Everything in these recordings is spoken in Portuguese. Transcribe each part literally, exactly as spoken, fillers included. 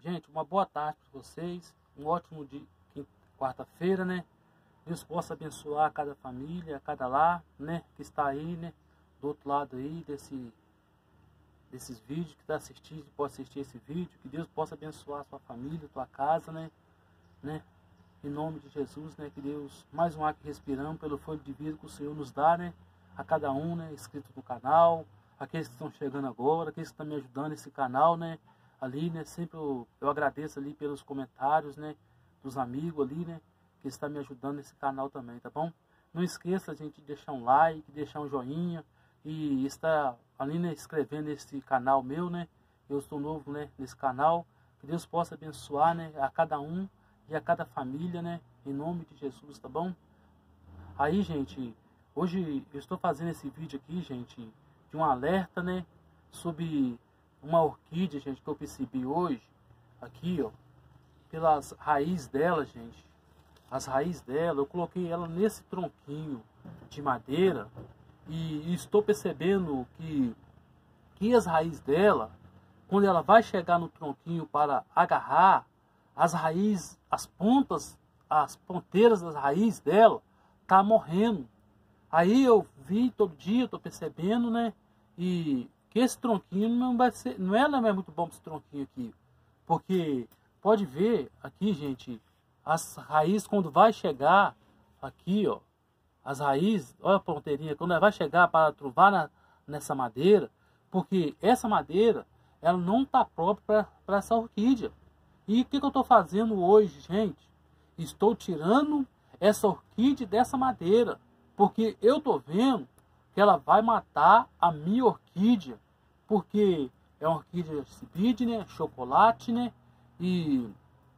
Gente, uma boa tarde para vocês. Um ótimo dia, quarta-feira, né? Deus possa abençoar cada família, cada lar, né? Que está aí, né? Do outro lado aí, desse, desses vídeos, que está assistindo, pode assistir esse vídeo. Que Deus possa abençoar a sua família, a tua casa, né? né? Em nome de Jesus, né? Que Deus, mais um ar que respiramos, pelo fôlego de vida que o Senhor nos dá, né? A cada um, né? Inscrito no canal, aqueles que estão chegando agora, aqueles que estão me ajudando nesse canal, né? Ali, né? Sempre eu, eu agradeço ali pelos comentários, né? Dos amigos ali, né? Que está me ajudando nesse canal também, tá bom? Não esqueça, a gente, de deixar um like, deixar um joinha e estar ali, né? Inscrevendo nesse canal meu, né? Eu estou novo, né? Nesse canal. Que Deus possa abençoar, né? A cada um e a cada família, né? Em nome de Jesus, tá bom? Aí, gente, hoje eu estou fazendo esse vídeo aqui, gente, de um alerta, né? Sobre uma orquídea, gente, que eu percebi hoje, aqui, ó, pelas raízes dela, gente. As raízes dela, eu coloquei ela nesse tronquinho de madeira e, e estou percebendo que, que as raízes dela, quando ela vai chegar no tronquinho para agarrar, as raízes, as pontas, as ponteiras das raízes dela, tá morrendo. Aí eu vi todo dia, estou percebendo, né? E que esse tronquinho não vai ser, não é, não é muito bom esse tronquinho aqui, porque pode ver aqui, gente, as raízes quando vai chegar aqui, ó, as raízes, olha a ponteirinha, quando ela vai chegar para truvar na, nessa madeira, porque essa madeira, ela não está própria para essa orquídea. E o que, que eu estou fazendo hoje, gente? Estou tirando essa orquídea dessa madeira, porque eu estou vendo que ela vai matar a minha orquídea, porque é uma orquídea cibite, né? Chocolate, né? E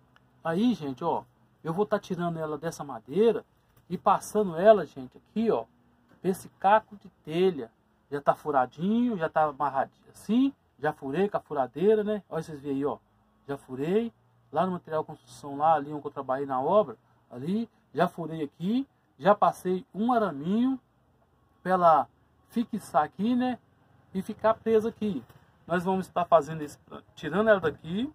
aí, gente, ó, eu vou estar tá tirando ela dessa madeira e passando ela, gente, aqui, ó, esse caco de telha. Já tá furadinho, já tá amarradinho assim, já furei com a furadeira, né? Olha, vocês veem aí, ó, já furei lá no material de construção, lá ali onde eu trabalhei na obra, ali, já furei aqui, já passei um araminho para ela fixar aqui, né? E ficar presa aqui. Nós vamos estar fazendo isso, tirando ela daqui,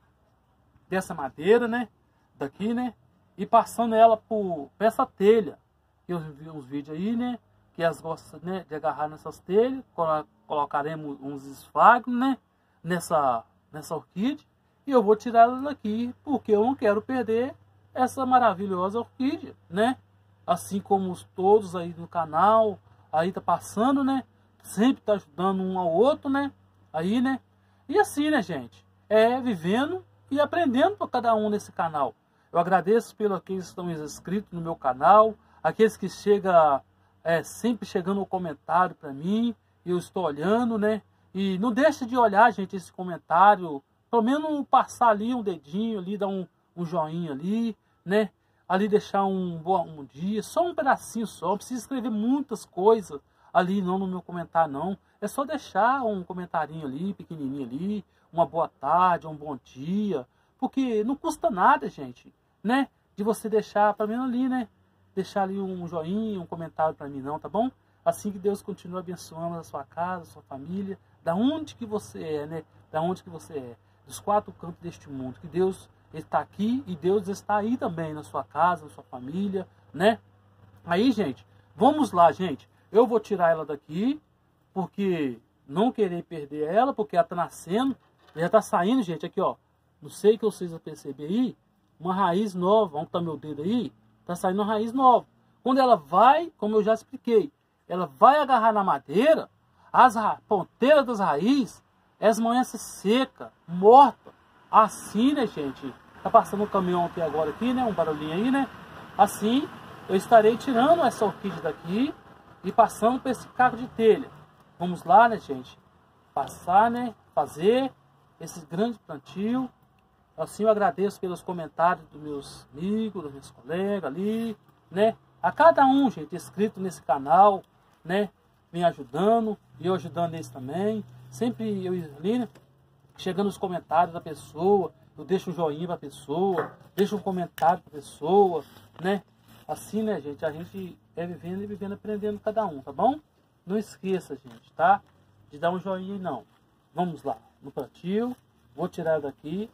dessa madeira, né? Daqui, né? E passando ela por, por essa telha. Eu vi uns vídeos aí, né? Que elas gostam, né, de agarrar nessas telhas. Colocaremos uns esfagos, né? Nessa, nessa orquídea. E eu vou tirar ela daqui, porque eu não quero perder essa maravilhosa orquídea, né? Assim como os todos aí no canal, aí tá passando, né? Sempre tá ajudando um ao outro, né? Aí, né? E assim, né, gente? É vivendo e aprendendo para cada um nesse canal. Eu agradeço pelos aqueles que estão inscritos no meu canal, aqueles que chegam, é, sempre chegando um comentário para mim, eu estou olhando, né? E não deixa de olhar, gente, esse comentário, pelo menos passar ali um dedinho ali, dar um, um joinha ali, né? Ali deixar um bom um dia, só um pedacinho só, não precisa escrever muitas coisas ali não no meu comentário não, é só deixar um comentarinho ali, pequenininho ali, uma boa tarde, um bom dia, porque não custa nada, gente, né? De você deixar para mim ali, né? Deixar ali um joinha, um comentário para mim não, tá bom? Assim que Deus continue abençoando a sua casa, a sua família, da onde que você é, né? Da onde que você é, dos quatro cantos deste mundo, que Deus está aqui e Deus está aí também na sua casa, na sua família, né? Aí, gente, vamos lá, gente. Eu vou tirar ela daqui, porque não querer perder ela, porque ela está nascendo, já está saindo, gente, aqui, ó. Não sei que vocês vão perceber aí, uma raiz nova, onde está meu dedo aí, está saindo uma raiz nova. Quando ela vai, como eu já expliquei, ela vai agarrar na madeira, as ponteiras das raízes, elas amanhecem seca, morta. Assim, né, gente? Tá passando um caminhão até agora aqui, né? Um barulhinho aí, né? Assim, eu estarei tirando essa orquídea daqui e passando por esse caco de telha. Vamos lá, né, gente? Passar, né? Fazer esse grande plantio. Assim eu agradeço pelos comentários dos meus amigos, dos meus colegas ali, né? A cada um, gente, inscrito nesse canal, né? Vem ajudando, e eu ajudando eles também. Sempre eu ali, né? Chegando os comentários da pessoa, eu deixo um joinha para a pessoa, deixo um comentário para a pessoa, né? Assim, né, gente, a gente é vivendo e vivendo, aprendendo cada um, tá bom? Não esqueça, gente, tá? De dar um joinha não. Vamos lá, no plantio, vou tirar daqui,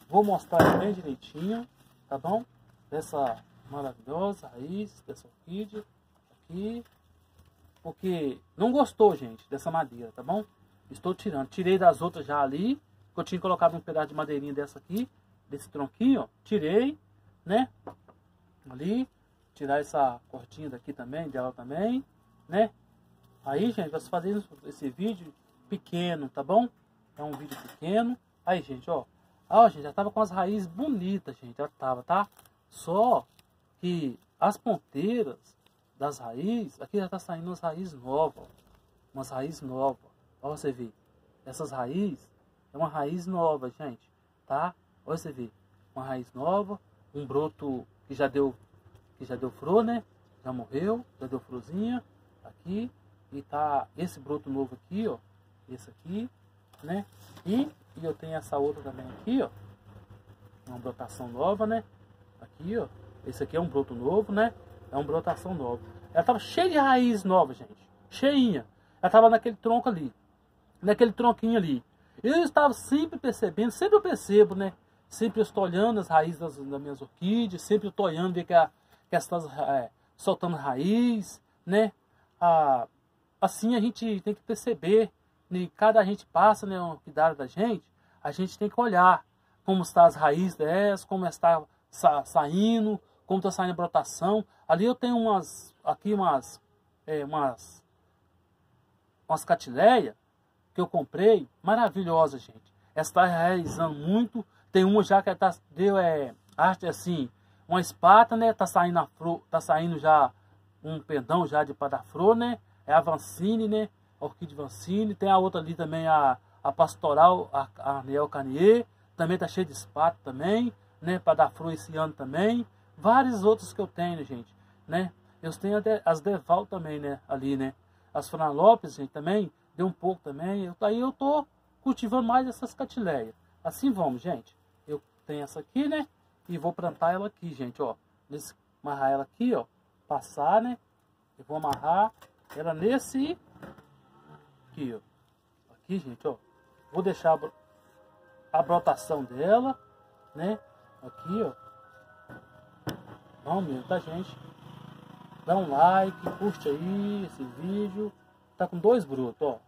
Vou mostrar bem direitinho, tá bom? Dessa maravilhosa raiz, dessa orquídea aqui. Porque não gostou, gente, dessa madeira, tá bom? Estou tirando. Tirei das outras já ali, que eu tinha colocado um pedaço de madeirinha dessa aqui, desse tronquinho, ó. Tirei, né? Ali. Tirar essa cortinha daqui também, dela também, né? Aí, gente, vai fazer esse vídeo pequeno, tá bom? É um vídeo pequeno. Aí, gente, ó. Ó, gente, já tava com as raízes bonitas, gente. Já tava, tá? Só que as ponteiras das raízes, aqui já tá saindo umas raízes novas. Umas raízes novas. Ó, você vê. Essas raízes é uma raiz nova, gente. Tá? Ó, você vê. Uma raiz nova. Um broto que já deu, que já deu flor, né? Já morreu. Já deu florzinha. Aqui. E tá esse broto novo aqui, ó. Esse aqui, né? E, e eu tenho essa outra também aqui, ó. Uma brotação nova, né? Aqui, ó. Esse aqui é um broto novo, né? É uma brotação nova. Ela tava cheia de raiz nova, gente. Cheinha. Ela tava naquele tronco ali. Naquele tronquinho ali. Eu estava sempre percebendo, sempre eu percebo, né? Sempre eu estou olhando as raízes das, das minhas orquídeas. Sempre eu estou olhando, ver que, a, que elas estão é, soltando raiz, né? Ah, assim a gente tem que perceber. Né? Cada a gente passa, né? Uma orquidária da gente. A gente tem que olhar como estão as raízes delas, como está sa, saindo, como está saindo a brotação. Ali eu tenho umas, aqui umas, é, umas, umas catileias que eu comprei, maravilhosa, gente. Essa está realizando muito. Tem uma já que tá, deu, é, acho assim, uma espata, né? Tá saindo a flor, tá saindo já um pendão já de padaflor, né? É a Vancine, né? A orquídea Vancine. Tem a outra ali também, a, a pastoral, a, a Neo Carnier. Também tá cheia de espata também, né? Padaflor esse ano também. Vários outros que eu tenho, gente, né? Eu tenho até as Deval também, né? Ali, né? As Franalopes, gente, também. Deu um pouco também. Eu, aí eu tô cultivando mais essas catileias. Assim vamos, gente. Eu tenho essa aqui, né? E vou plantar ela aqui, gente, ó. Nesse, amarrar ela aqui, ó. Passar, né? Eu vou amarrar ela nesse... Aqui, ó. Aqui, gente, ó. Vou deixar a brotação dela, né? Aqui, ó. Vamos mesmo, tá, gente? Dá um like, curte aí esse vídeo. Tá com dois brotos, ó.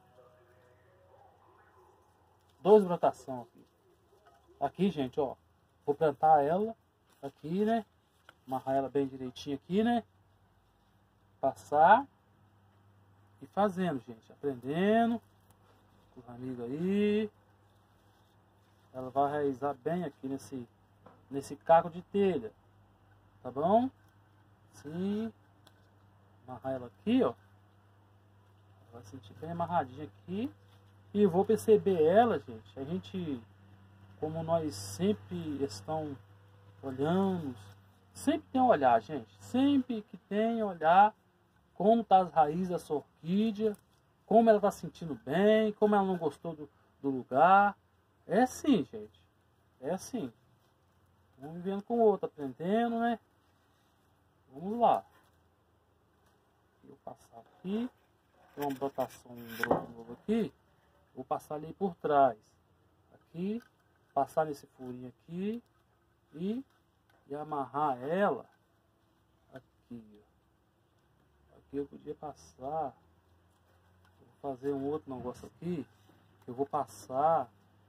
Dois brotação aqui. Aqui, gente, ó. Vou plantar ela aqui, né? Amarrar ela bem direitinho aqui, né? Passar. E fazendo, gente. Aprendendo. Com os amigos aí. Ela vai raizar bem aqui nesse, nesse caco de telha. Tá bom? Sim. Amarrar ela aqui, ó. Vai sentir bem amarradinha aqui. E vou perceber ela, gente. A gente, como nós sempre estão olhando, sempre tem olhar, gente. Sempre que tem olhar como tá as raízes da sua orquídea, como ela tá sentindo bem, como ela não gostou do, do lugar. É assim, gente. É assim. Um vivendo com o outro, aprendendo, né? Vamos lá. Vou passar aqui. Tem uma brotação, um broto novo aqui. Vou passar ali por trás. Aqui. Passar nesse furinho aqui. E, e amarrar ela. Aqui. Aqui eu podia passar. Vou fazer um outro negócio aqui. Eu vou passar.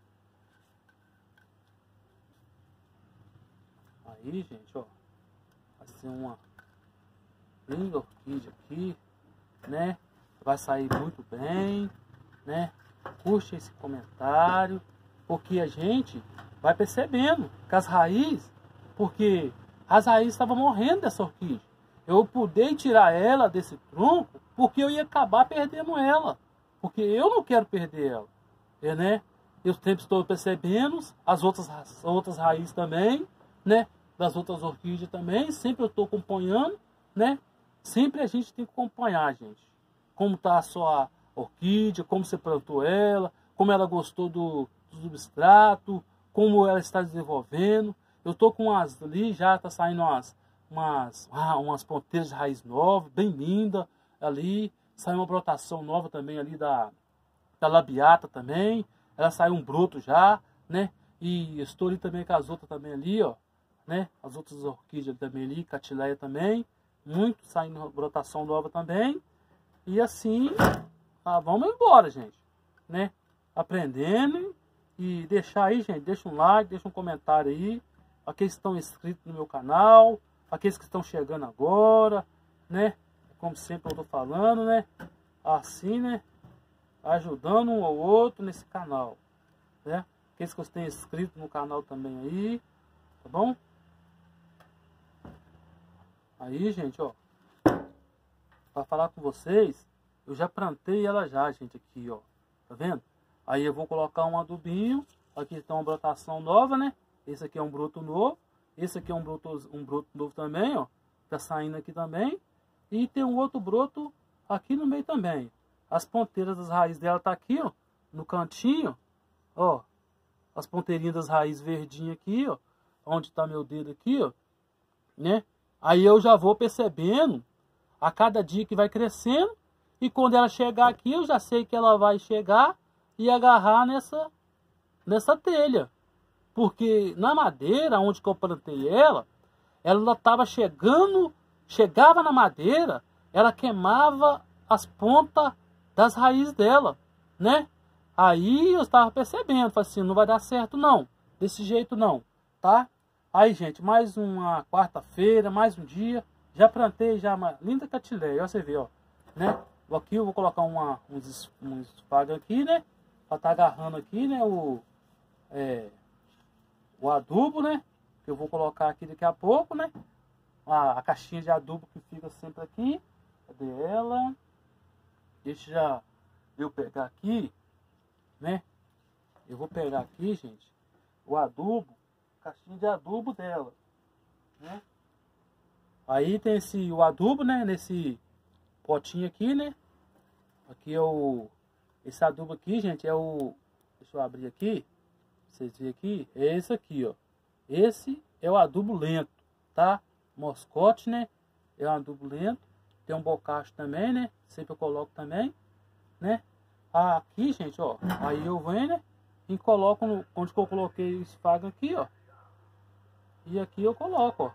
Aí, gente, ó. Vai ser uma linda orquídea aqui, né? Vai sair muito bem, né? Curte esse comentário, porque a gente vai percebendo que as raízes, porque as raízes estavam morrendo dessa orquídea. Eu pude tirar ela desse tronco, porque eu ia acabar perdendo ela, porque eu não quero perder ela, é, né? Eu sempre estou percebendo as outras, as outras raízes também, né? Das outras orquídeas também, sempre eu estou acompanhando, né? Sempre a gente tem que acompanhar, gente. Como está a sua orquídea, como você plantou ela, como ela gostou do, do substrato, como ela está desenvolvendo. Eu estou com as ali, já está saindo umas, umas, umas ponteiras de raiz nova, bem linda ali. Saiu uma brotação nova também ali da, da labiata também. Ela saiu um broto já, né? E estou ali também com as outras também ali, ó, né? As outras orquídeas também ali, catileia também, muito saindo brotação nova também. E assim, ah, vamos embora, gente, né? Aprendendo e deixar aí, gente, deixa um like, deixa um comentário aí. Aqueles que estão inscritos no meu canal, aqueles que estão chegando agora, né? Como sempre eu tô falando, né? Assim, né? Ajudando um ao outro nesse canal, né? Aqueles que estão inscritos no canal também aí, tá bom? Aí, gente, ó, para falar com vocês, eu já plantei ela já, gente, aqui, ó, tá vendo? Aí eu vou colocar um adubinho, aqui está uma brotação nova, né? Esse aqui é um broto novo, esse aqui é um broto, um broto novo também, ó, tá saindo aqui também. E tem um outro broto aqui no meio também. As ponteiras das raízes dela tá aqui, ó, no cantinho, ó. As ponteirinhas das raízes verdinhas aqui, ó, onde tá meu dedo aqui, ó, né? Aí eu já vou percebendo a cada dia que vai crescendo, e quando ela chegar aqui, eu já sei que ela vai chegar e agarrar nessa, nessa telha. Porque na madeira, onde que eu plantei ela, ela estava chegando, chegava na madeira, ela queimava as pontas das raízes dela, né? Aí eu estava percebendo, falei assim, não vai dar certo não, desse jeito não, tá? Aí, gente, mais uma quarta-feira, mais um dia, já plantei já uma linda catileia, ó, você vê, ó, né? Aqui eu vou colocar uma, uns, uns espagos aqui, né? Pra tá agarrando aqui, né, o, é, o adubo, né? Que eu vou colocar aqui daqui a pouco, né? A, a caixinha de adubo que fica sempre aqui. Cadê ela? Deixa já eu pegar aqui, né? Eu vou pegar aqui, gente, o adubo, caixinha de adubo dela, né? Aí tem esse o adubo, né? Nesse potinho aqui, né? Aqui é o esse adubo aqui, gente, é o, deixa eu abrir aqui, vocês verem aqui, é esse aqui, ó. Esse é o adubo lento, tá? Moscote, né? É um adubo lento. Tem um bocacho também, né? Sempre eu coloco também, né? Aqui, gente, ó. Aí eu venho, né? E coloco no, onde que eu coloquei o esfago aqui, ó. E aqui eu coloco, ó.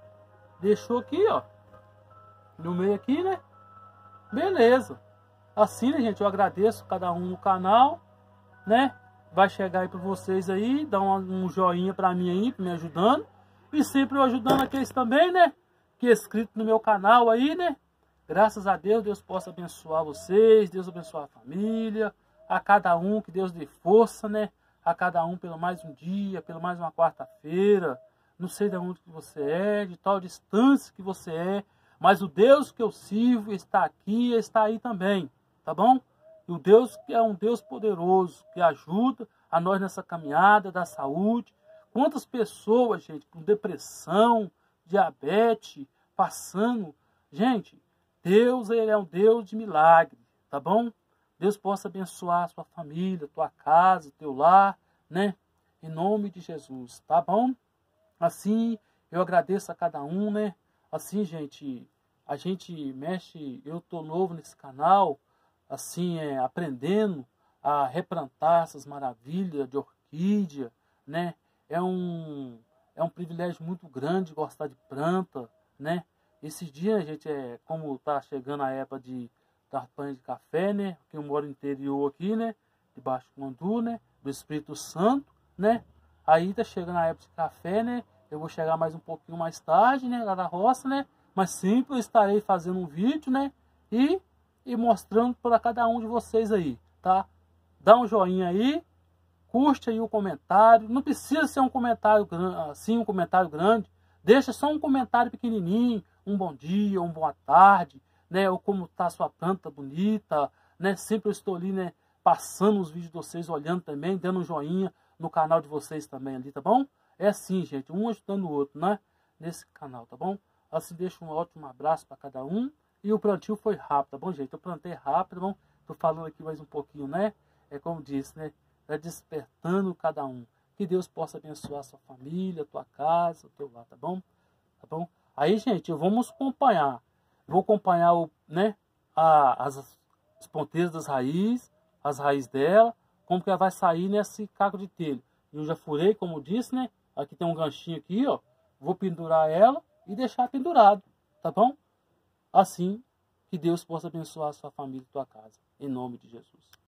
Deixou aqui, ó. No meio aqui, né? Beleza. Assim, né, gente? Eu agradeço cada um no canal, né? Vai chegar aí para vocês aí, dá um, um joinha para mim aí, me ajudando. E sempre eu ajudando aqueles também, né? Que é inscrito no meu canal aí, né? Graças a Deus, Deus possa abençoar vocês, Deus abençoar a família, a cada um, que Deus dê força, né? A cada um pelo mais um dia, pelo mais uma quarta-feira. Não sei de onde que você é, de tal distância que você é, mas o Deus que eu sirvo está aqui, está aí também, tá bom? E o Deus que é um Deus poderoso, que ajuda a nós nessa caminhada da saúde. Quantas pessoas, gente, com depressão, diabetes, passando. Gente, Deus, ele é um Deus de milagre, tá bom? Deus possa abençoar a sua família, tua casa, teu lar, né? Em nome de Jesus, tá bom? Assim, eu agradeço a cada um, né? Assim, gente, a gente mexe, eu tô novo nesse canal, assim, é, aprendendo a replantar essas maravilhas de orquídea, né? É um, é um privilégio muito grande gostar de planta, né? Esses dias, gente, é como tá chegando a época de dar pães de café, né? Porque eu moro no interior aqui, né? Debaixo do Mandu, né? Do Espírito Santo, né? Aí tá chegando a época de café, né? Eu vou chegar mais um pouquinho mais tarde, né? Lá na roça, né? Mas sempre eu estarei fazendo um vídeo, né? E, e mostrando para cada um de vocês aí, tá? Dá um joinha aí. Curte aí o comentário. Não precisa ser um comentário assim, um comentário grande. Deixa só um comentário pequenininho. Um bom dia, uma boa tarde, né? Ou como tá a sua planta bonita, né? Sempre eu estou ali, né? Passando os vídeos de vocês, olhando também, dando um joinha no canal de vocês também ali, tá bom? É assim, gente, um ajudando o outro, né? Nesse canal, tá bom? Assim, deixo um ótimo abraço para cada um. E o plantio foi rápido, tá bom, gente? Eu plantei rápido, tá bom? Tô falando aqui mais um pouquinho, né? É como disse, né? Tá despertando cada um. Que Deus possa abençoar a sua família, a tua casa, o teu lar, tá bom? Tá bom? Aí, gente, vamos acompanhar. Vou acompanhar o, né, a, as, as ponteiras das raízes, as raízes dela, como que ela vai sair nesse caco de telha. Eu já furei, como disse, né? Aqui tem um ganchinho aqui, ó. Vou pendurar ela e deixar pendurado, tá bom? Assim, que Deus possa abençoar a sua família e a tua casa. Em nome de Jesus.